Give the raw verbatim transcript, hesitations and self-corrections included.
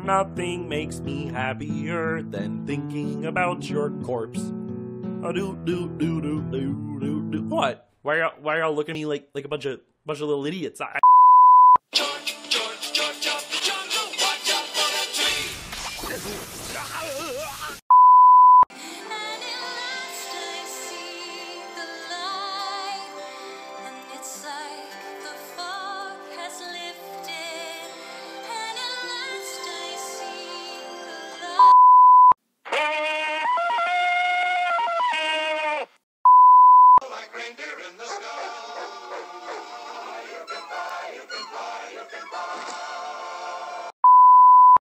nothing makes me happier than thinking about your corpse. Oh, do do do do do do do. What? Why are why are y'all looking at me like like a bunch of bunch of little idiots? I